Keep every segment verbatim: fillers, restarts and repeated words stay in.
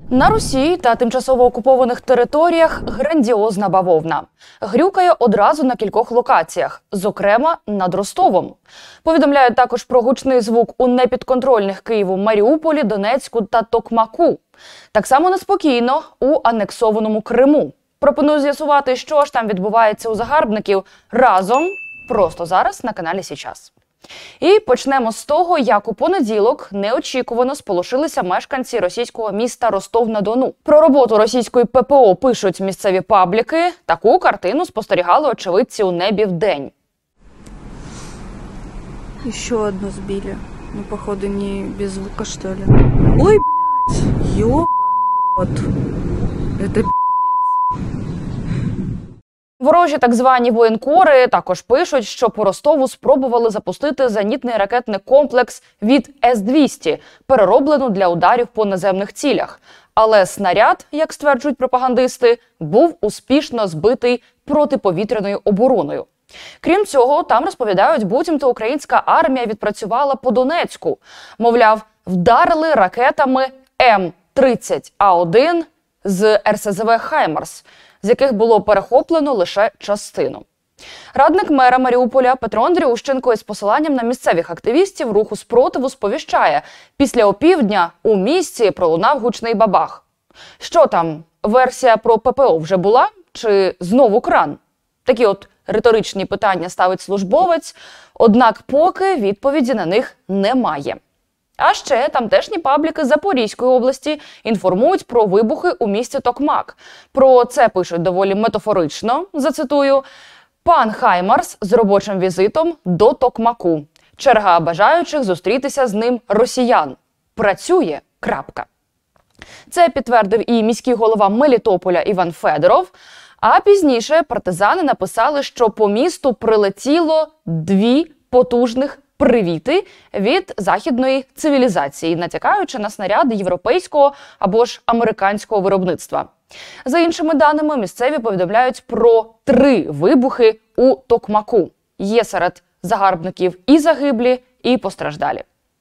На Русі та тимчасово окупованих територіях грандіозна бавовна. Грюкає одразу на кількох локаціях, зокрема над Ростовом. Повідомляють також про гучний звук у непідконтрольних Києву Маріуполі, Донецьку та Токмаку. Так само неспокійно у анексованому Криму. Пропоную з'ясувати, що ж там відбувається у загарбників разом, просто зараз на каналі «Січас». І почнемо з того, як у понеділок неочікувано сполошилися мешканці російського міста Ростов-на-Дону. Про роботу російської ППО пишуть місцеві пабліки. Таку картину спостерігали очевидці у небі вдень. Еще одну сбили. Ну, походу, не без звука, что ли. Ой, блядь! Ёбаный рот. Это пиздец. Ворожі так звані воєнкори також пишуть, що по Ростову спробували запустити зенітний ракетний комплекс від С двісті, перероблену для ударів по наземних цілях. Але снаряд, як стверджують пропагандисти, був успішно збитий протиповітряною обороною. Крім цього, там розповідають, буцімто українська армія відпрацювала по Донецьку. Мовляв, вдарили ракетами М тридцять А один з Р С З В «Хаймарс», з яких було перехоплено лише частину. Радник мера Маріуполя Петро Андрющенко із посиланням на місцевих активістів руху спротиву сповіщає, після опівдня у місті пролунав гучний бабах. Що там, версія про ППО вже була? Чи знову кран? Такі от риторичні питання ставить службовець, однак поки відповіді на них немає. А ще тамтешні пабліки Запорізької області інформують про вибухи у місті Токмак. Про це пишуть доволі метафорично, зацитую, «Пан Хаймарс з робочим візитом до Токмаку. Черга бажаючих зустрітися з ним росіян. Працює. Крапка». Це підтвердив і міський голова Мелітополя Іван Федоров. А пізніше партизани написали, що по місту прилетіло дві потужних привіти від західної цивілізації, натякаючи на снаряди європейського або ж американського виробництва. За іншими даними, місцеві повідомляють про три вибухи у Токмаку. Є серед загарбників і загиблі, і постраждалі.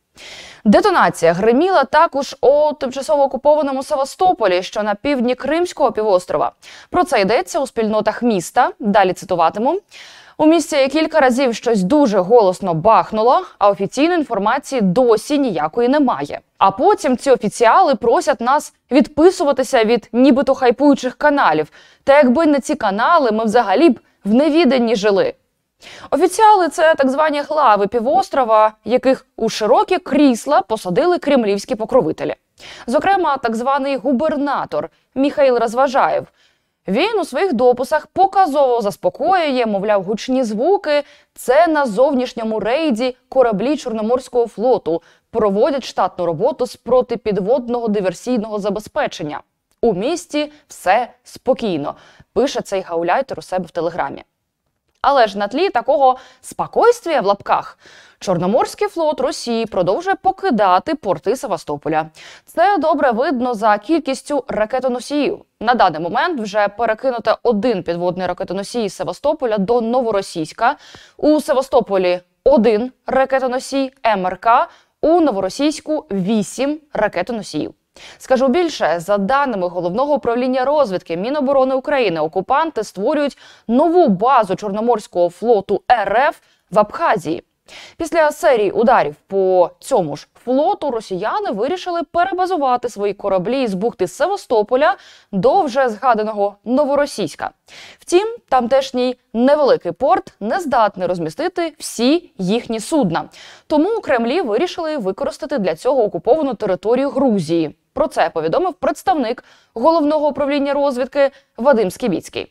Детонація гриміла також у тимчасово окупованому Севастополі, що на півдні Кримського півострова. Про це йдеться у спільнотах міста. Далі цитуватиму. У місті кілька разів щось дуже голосно бахнуло, а офіційної інформації досі ніякої немає. А потім ці офіціали просять нас відписуватися від нібито хайпуючих каналів. Та якби не ці канали, ми взагалі б в невіданні жили. Офіціали – це так звані глави півострова, яких у широкі крісла посадили кремлівські покровителі. Зокрема, так званий губернатор Міхаїл Розважаєв. Він у своїх дописах показово заспокоює, мовляв, гучні звуки – це на зовнішньому рейді кораблі Чорноморського флоту, проводять штатну роботу з протипідводного диверсійного забезпечення. У місті все спокійно, пише цей гауляйтер у себе в Телеграмі. Але ж на тлі такого «спокойствія» в лапках Чорноморський флот Росії продовжує покидати порти Севастополя. Це добре видно за кількістю ракетоносіїв. На даний момент вже перекинуто один підводний ракетоносій з Севастополя до Новоросійська. У Севастополі один ракетоносій М Р К, у Новоросійську вісім ракетоносіїв. Скажу більше, за даними Головного управління розвідки Міноборони України, окупанти створюють нову базу Чорноморського флоту Р Ф в Абхазії. Після серії ударів по цьому ж флоту росіяни вирішили перебазувати свої кораблі з бухти Севастополя до вже згаданого Новоросійська. Втім, тамтешній невеликий порт не здатний розмістити всі їхні судна. Тому у Кремлі вирішили використати для цього окуповану територію Грузії. Про це повідомив представник Головного управління розвідки Вадим Скібіцький.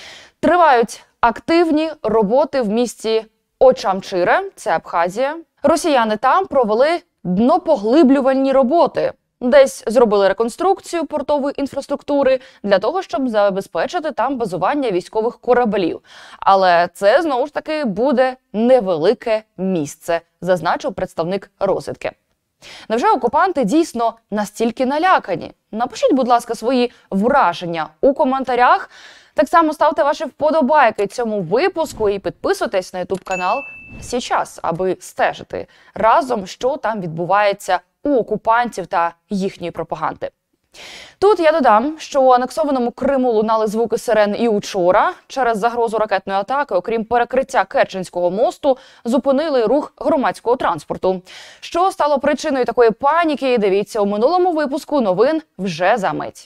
Тривають активні роботи в місті Очамчире, це Абхазія. Росіяни там провели днопоглиблювальні роботи. Десь зробили реконструкцію портової інфраструктури для того, щоб забезпечити там базування військових кораблів. Але це, знову ж таки, буде невелике місце, зазначив представник розвідки. Невже окупанти дійсно настільки налякані? Напишіть, будь ласка, свої враження у коментарях. Так само ставте ваші вподобайки цьому випуску і підписуйтесь на ютуб канал «Січас», аби стежити разом, що там відбувається у окупантів та їхньої пропаганди. Тут я додам, що у анексованому Криму лунали звуки сирен і учора. Через загрозу ракетної атаки, окрім перекриття Керченського мосту, зупинили рух громадського транспорту. Що стало причиною такої паніки, дивіться у минулому випуску новин вже за мить.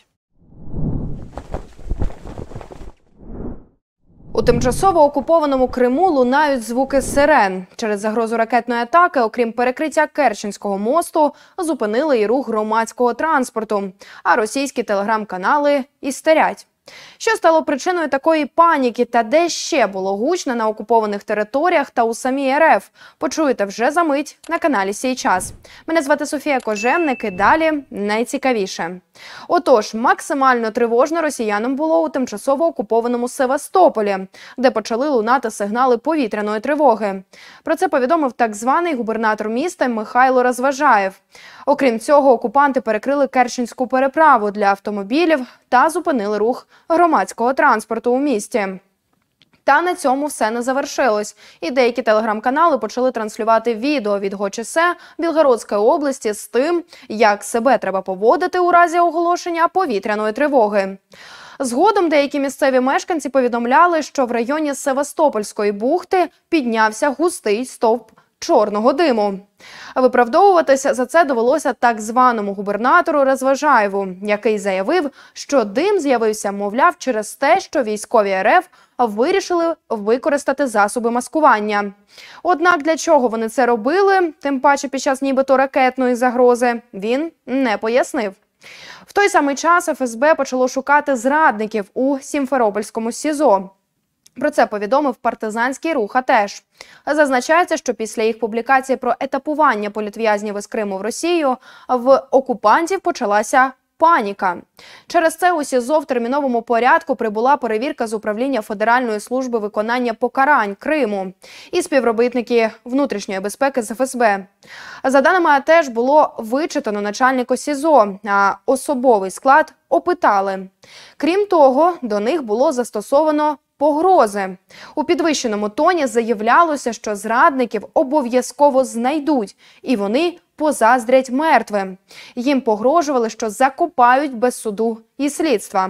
У тимчасово окупованому Криму лунають звуки сирен. Через загрозу ракетної атаки, окрім перекриття Керченського мосту, зупинили і рух громадського транспорту. А російські телеграм-канали істерять. Що стало причиною такої паніки та де ще було гучно на окупованих територіях та у самій РФ, почуєте вже за мить на каналі «Сій час». Мене звати Софія Кожевник і далі найцікавіше. Отож, максимально тривожно росіянам було у тимчасово окупованому Севастополі, де почали лунати сигнали повітряної тривоги. Про це повідомив так званий губернатор міста Михайло Розважаєв. Окрім цього, окупанти перекрили Керченську переправу для автомобілів та зупинили рух громадського транспорту у місті. Та на цьому все не завершилось. І деякі телеграм-канали почали транслювати відео від ГОЧС Білгородської області з тим, як себе треба поводити у разі оголошення повітряної тривоги. Згодом деякі місцеві мешканці повідомляли, що в районі Севастопольської бухти піднявся густий стовп чорного диму. Виправдовуватися за це довелося так званому губернатору Розважаєву, який заявив, що дим з'явився, мовляв, через те, що військові РФ вирішили використати засоби маскування. Однак для чого вони це робили, тим паче під час нібито ракетної загрози, він не пояснив. В той самий час еф ес бе почало шукати зрадників у Сімферопольському СІЗО. Про це повідомив партизанський рух «АТЕШ». Зазначається, що після їх публікації про етапування політв'язнів із Криму в Росію в окупантів почалася паніка. Через це у СІЗО в терміновому порядку прибула перевірка з управління Федеральної служби виконання покарань Криму і співробітники внутрішньої безпеки з еф ес бе. За даними АТЕШ, було вичитано начальника СІЗО, а особовий склад опитали. Крім того, до них було застосовано погрози. У підвищеному тоні заявлялося, що зрадників обов'язково знайдуть, і вони позаздрять мертвим. Їм погрожували, що закопають без суду і слідства.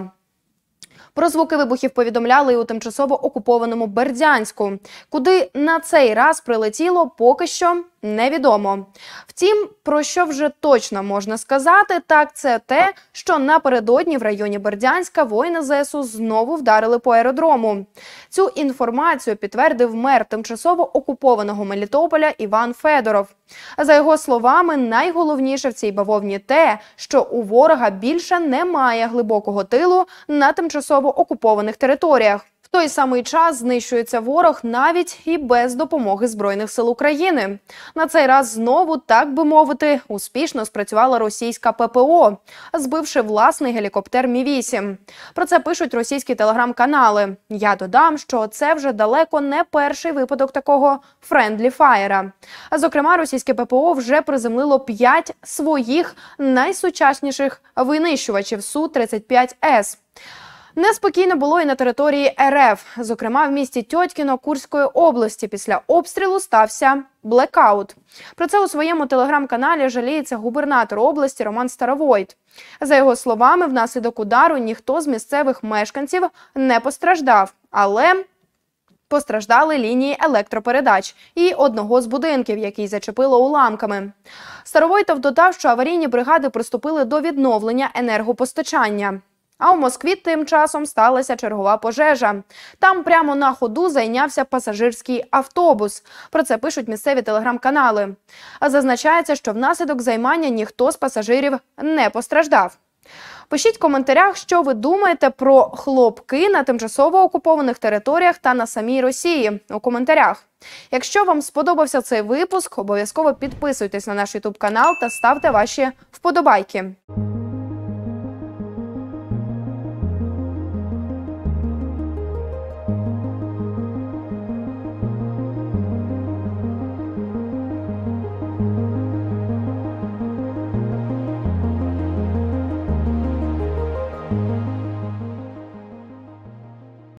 Про звуки вибухів повідомляли і у тимчасово окупованому Бердянську, куди на цей раз прилетіло поки що невідомо. Втім, про що вже точно можна сказати, так це те, що напередодні в районі Бердянська воїни зе ес у знову вдарили по аеродрому. Цю інформацію підтвердив мер тимчасово окупованого Мелітополя Іван Федоров. За його словами, найголовніше в цій бавовні те, що у ворога більше немає глибокого тилу на тимчасово окупованих територіях. В той самий час знищується ворог навіть і без допомоги Збройних сил України. На цей раз знову, так би мовити, успішно спрацювала російська пе пе о, збивши власний гелікоптер Мі вісім. Про це пишуть російські телеграм-канали. Я додам, що це вже далеко не перший випадок такого френдлі фаєра. Зокрема, російське пе пе о вже приземлило п'ять своїх найсучасніших винищувачів Су тридцять п'ять ес. Неспокійно було і на території ер еф. Зокрема, в місті Тьоткіно Курської області після обстрілу стався блекаут. Про це у своєму телеграм-каналі жаліється губернатор області Роман Старовойт. За його словами, внаслідок удару ніхто з місцевих мешканців не постраждав, але постраждали лінії електропередач і одного з будинків, який зачепило уламками. Старовойтов додав, що аварійні бригади приступили до відновлення енергопостачання. А у Москві тим часом сталася чергова пожежа. Там прямо на ходу зайнявся пасажирський автобус. Про це пишуть місцеві телеграм-канали. Зазначається, що внаслідок займання ніхто з пасажирів не постраждав. Пишіть в коментарях, що ви думаєте про хлопки на тимчасово окупованих територіях та на самій Росії у коментарях. Якщо вам сподобався цей випуск, обов'язково підписуйтесь на наш ютуб канал та ставте ваші вподобайки.